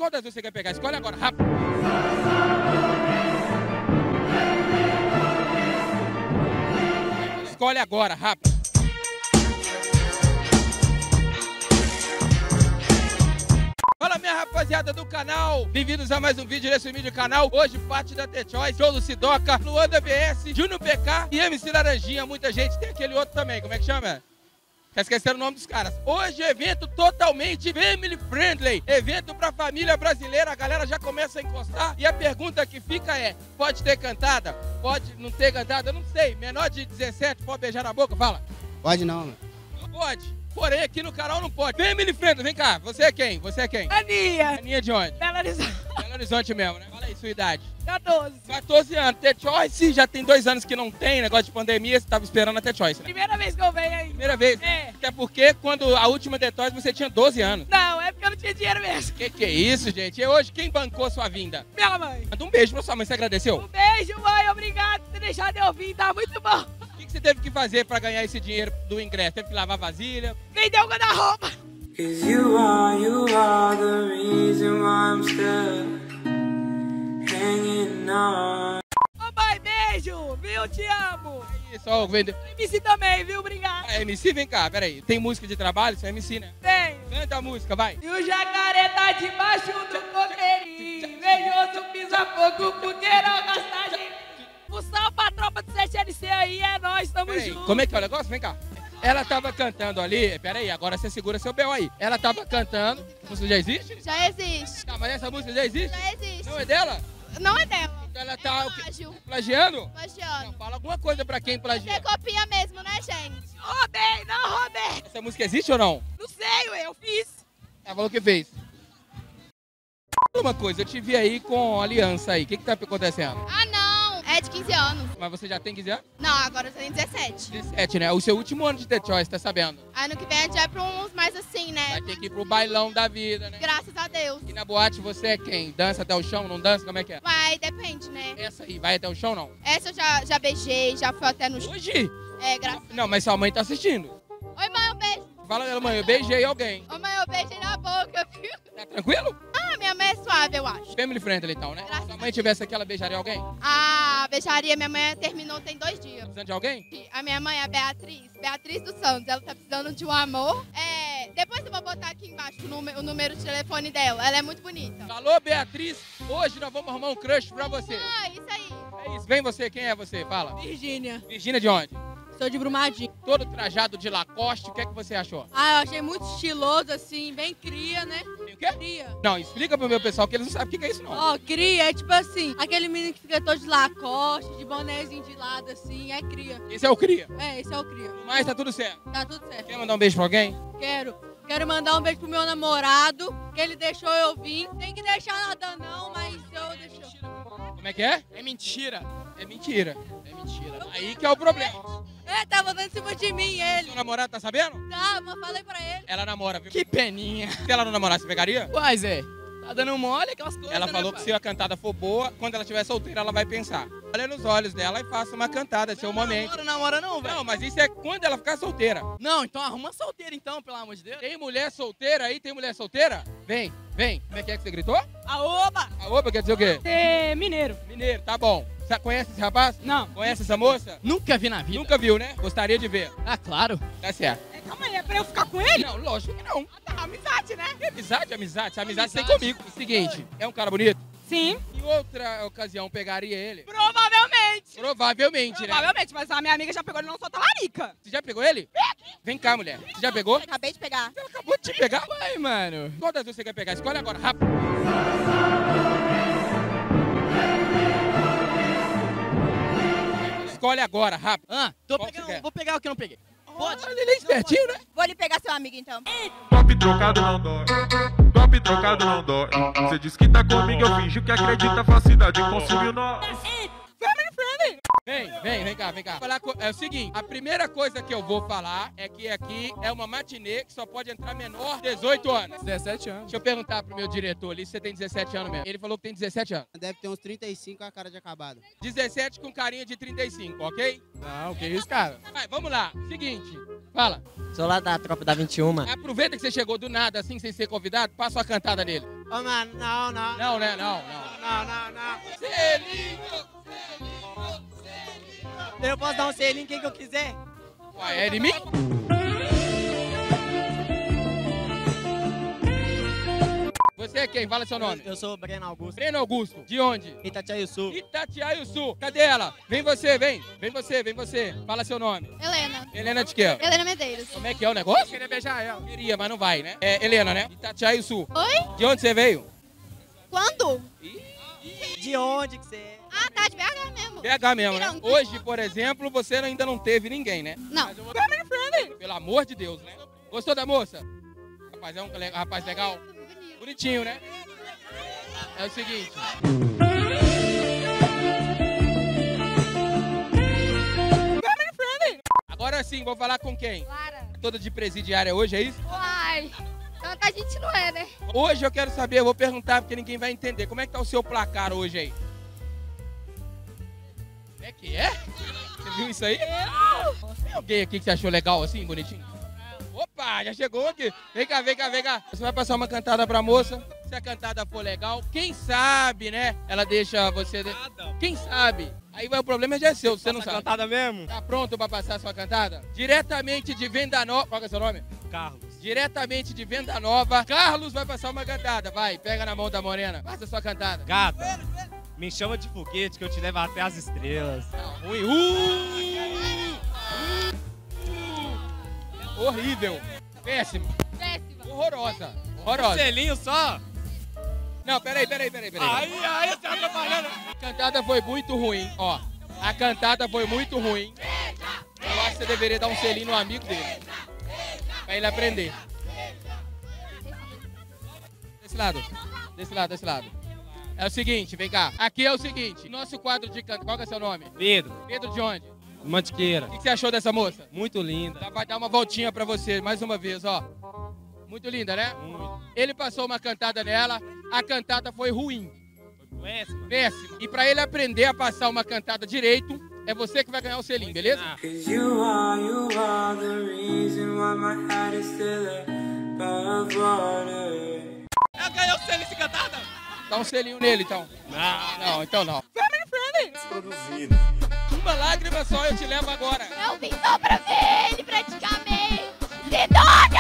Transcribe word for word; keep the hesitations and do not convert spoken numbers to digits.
Qual das duas você quer pegar? Escolhe agora, rápido. Escolhe agora, rápido. Fala, minha rapaziada do canal, bem-vindos a mais um vídeo desse vídeo do canal. Hoje parte da The Choice, Joe Lucidoca, Luan da B S, Júnior P K e M C Laranjinha. Muita gente, tem aquele outro também, como é que chama? Tá esquecendo o nome dos caras. Hoje evento totalmente family friendly, evento pra família brasileira. A galera já começa a encostar e a pergunta que fica é: pode ter cantada? Pode não ter cantada? Eu não sei. Menor de dezessete pode beijar na boca? Fala. Pode não, mano. Não pode. Porém, aqui no canal não pode. Family friendly, vem cá. Você é quem? Você é quem? Aninha. Aninha de onde? Belo Horizonte. Belo Horizonte mesmo, né? Fala aí, sua idade. quatorze. quatorze anos. The Choice já tem dois anos que não tem negócio de pandemia. Você tava esperando a The Choice, né? Primeira vez que eu venho aí. Primeira vez? É. Até porque quando a última The Choice você tinha doze anos. Não, é porque eu não tinha dinheiro mesmo. Que que é isso, gente? E hoje quem bancou sua vinda? Minha mãe. Manda um beijo pra sua mãe, você agradeceu? Um beijo, mãe. Obrigado por ter deixado eu vir. Tá muito bom. O que que você teve que fazer pra ganhar esse dinheiro do ingresso? Teve que lavar vasilha? Vendeu o guarda-roupa. Cause you are, you are the reason why I'm still hanging on. Ô, mãe, beijo. Viu? Te amo. É isso, ó, vende... M C também, viu? Obrigado. Ah, M C, vem cá, peraí. Tem música de trabalho? Você é M C, né? Tem. Canta a música, vai. E o jacaré tá debaixo do coqueirinho. Invejoso pisa fogo, coqueirão gosta de mim. O salve pra tropa do sete L C aí, é nóis, tamo Peraí, junto. como é que é o negócio? Vem cá. Ela tava cantando ali, peraí, agora você segura seu B O aí. Ela tava cantando, a música já existe? Já existe. Tá, mas essa música já existe? Já existe. Não é dela? Não é dela. Então ela tá o quê? Plágio. Plagiando? Não, Plagiando. fala alguma coisa pra quem plagia. Você copia mesmo, né, gente? Roubei, não roubei. Essa música existe ou não? Não sei, ué, eu fiz. Ela falou que fez. Uma coisa, eu te vi aí com aliança aí, o que que tá acontecendo? Ah, não. É de quinze anos. Mas você já tem quinze anos? Não, agora eu tenho dezessete. dezessete, né? O seu último ano de The Choice, tá sabendo? Ano que vem a gente vai pra uns mais assim, né? Vai ter que ir pro bailão da vida, né? Graças a Deus. E na boate você é quem? Dança até o chão, não dança? Como é que é? Vai, depende, né? Essa aí, vai até o chão, não? Essa eu já, já beijei, já fui até no... Hoje? É, graças... Não, mas sua mãe tá assistindo. Oi, mãe, um beijo. Fala ela, mãe, eu beijei alguém. Ô, mãe, eu beijei na boca, viu? Tá tranquilo? Ah, minha mãe é suave, eu acho. Family friendly então, né? Graças Se a a mãe tivesse aqui, ela beijaria alguém? A beijaria, minha mãe terminou tem dois dias. Precisando de alguém? A minha mãe é a Beatriz, Beatriz dos Santos. Ela tá precisando de um amor. É, depois eu vou botar aqui embaixo o número, o número de telefone dela. Ela é muito bonita. Alô, Beatriz, hoje nós vamos arrumar um crush pra você. Ah, isso aí. É isso, vem você, quem é você? Fala. Virgínia. Virgínia de onde? Sou de Brumadinho. Todo trajado de Lacoste, o que é que você achou? Ah, eu achei muito estiloso, assim, bem cria, né? Tem o quê? Cria. Não, explica pro meu pessoal que eles não sabem o que que é isso não. Ó, cria é tipo assim, aquele menino que fica todo de lacoste, de bonézinho de lado, assim, é cria. Esse é o cria. É, esse é o cria. Mas tá tudo certo. Tá tudo certo. Quer mandar um beijo pra alguém? Quero. Quero mandar um beijo pro meu namorado, que ele deixou eu vir. Tem que deixar nada não, mas eu deixou. Como é que é? É mentira. É mentira. É mentira. Aí que é o problema. É, tava dando em cima de mim, ele. Seu namorado tá sabendo? Tá, mas falei pra ele. Ela namora, viu? Que peninha. Se ela não namorasse, você pegaria? Uai, Zé. Tá dando mole aquelas coisas, Ela né, falou que pai? se a cantada for boa, quando ela estiver solteira, ela vai pensar. Olha nos olhos dela e faça uma cantada, seu momento. Namora, namora não, velho. Não, mas isso é quando ela ficar solteira. Não, então arruma solteira então, pelo amor de Deus. Tem mulher solteira aí? Tem mulher solteira? Vem, vem. Como é que é que você gritou? Aoba! A opa quer dizer o quê? É mineiro. Mineiro, tá bom. Você conhece esse rapaz? Não. Conhece essa moça? Nunca vi na vida. Nunca viu, né? Gostaria de ver. Ah, claro. Tá certo. É, calma aí, é pra eu ficar com ele? Não, lógico que não. Tá, amizade, né? Que amizade, amizade. Se amizade tem Amizade. comigo. Seguinte, é um cara bonito? Sim. Em outra ocasião pegaria ele? Provavelmente. Provavelmente, né? Provavelmente, mas a minha amiga já pegou ele não só talarica. Você já pegou ele? Vem cá, mulher. Você já pegou? Acabei de pegar. Ela acabou de te pegar. Ai, mano. Qual das duas você quer pegar? Escolhe agora, rápido. Escolhe agora, rápido. Ah, tô Qual que você pegando. quer? Vou pegar o que eu não peguei. Pode. Ele é espertinho, né? Vou lhe pegar seu amigo, então. Top trocado não dói. Top trocado não dói. Você diz que tá comigo, eu finjo que acredita. Facilidade consumiu nós. Vem, vem, vem cá, vem cá. Falar co- É o seguinte, a primeira coisa que eu vou falar é que aqui é uma matinê que só pode entrar menor de dezoito anos. dezessete anos. Deixa eu perguntar pro meu diretor ali se você tem dezessete anos mesmo. Ele falou que tem dezessete anos. Deve ter uns trinta e cinco a cara de acabado. dezessete com carinha de trinta e cinco, ok? Não, que isso, cara? Vai, vamos lá. Seguinte, fala. Sou lá da tropa da vinte e um. Aproveita que você chegou do nada, assim, sem ser convidado, passa uma cantada nele. Ô, mano, não, não. Não, né? Não, não. Não, não, não. Selinho, selinho, selinho. Eu posso dar um selinho quem que eu quiser? Uai, é de mim? Você é quem? Fala seu nome. Eu sou o Breno Augusto. Breno Augusto. De onde? Itatiaia-Sul. Itatiaia-Sul. Cadê ela? Vem você, vem. Vem você, vem você. Fala seu nome. Helena. Helena de quê? Helena Medeiros. Como é que é o negócio? Queria beijar ela. Queria, mas não vai, né? É Helena, né? Itatiaia-Sul. Oi? De onde você veio? Quando? De onde que você é? Ah, tá, de B H mesmo. B H mesmo, né? Miranda. Hoje, por exemplo, você ainda não teve ninguém, né? Não. Pelo amor de Deus, né? Gostou da moça? Rapaz, é um le- rapaz legal? Bonitinho, né? É o seguinte. Agora sim, vou falar com quem? Clara. Toda de presidiária hoje, é isso? Uai. Tanta gente não é, né? Hoje eu quero saber, eu vou perguntar porque ninguém vai entender. Como é que tá o seu placar hoje aí? Como é que é? Você viu isso aí? Tem alguém aqui que você achou legal assim, bonitinho? Opa, já chegou aqui. Vem cá, vem cá, vem cá. Você vai passar uma cantada pra moça. Se a cantada for legal, quem sabe, né? Ela deixa você... De... Quem sabe? Aí vai, o problema já é seu, você não sabe. Cantada mesmo? Tá pronto pra passar a sua cantada? Diretamente de Venda Nova... Qual que é o seu nome? Carlos. Diretamente de Venda Nova, Carlos vai passar uma cantada. Vai, pega na mão da morena. Passa a sua cantada. Gata, me chama de foguete que eu te levo até as estrelas. Tá ruim. Uh! Uh! Horrível. Péssimo. Péssima. Horrorosa. Horrorosa. Selinho só? Não, peraí, peraí, peraí, peraí. Aí, aí, você tá atrapalhando. A cantada foi muito ruim, ó. A cantada foi muito ruim. Eu acho que você deveria dar um selinho no amigo dele. Pra ele aprender. Desse lado. Desse lado, desse lado. É o seguinte, vem cá. Aqui é o seguinte. Nosso quadro de canto. Qual que é seu nome? Pedro, Pedro de onde? Mantiqueira, O que você achou dessa moça? muito linda. Ela vai dar uma voltinha pra você, mais uma vez, ó. Muito linda, né? Muito. Ele passou uma cantada nela. A cantada foi ruim. Foi péssima. Péssimo. E pra ele aprender a passar uma cantada direito, é você que vai ganhar o selinho, beleza? Ah, Cause you are, you are the reason why my heart is still above water. eu ganhei o selinho se cantada? Dá um selinho nele, então. Não. Não, então não. Produzido. Uma lágrima só eu te levo agora. Eu vim só pra ver ele praticamente. Se dói!